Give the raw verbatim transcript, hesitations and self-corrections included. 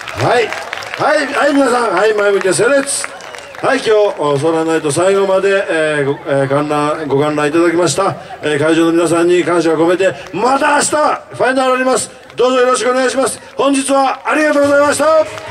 はいはいはい、皆さん、はい、前向きで整列。はい、今日ソーランナイト最後まで、えーごえー、観覧ご観覧いただきました、えー、会場の皆さんに感謝を込めて、また明日ファイナルあります。どうぞよろしくお願いします。本日はありがとうございました。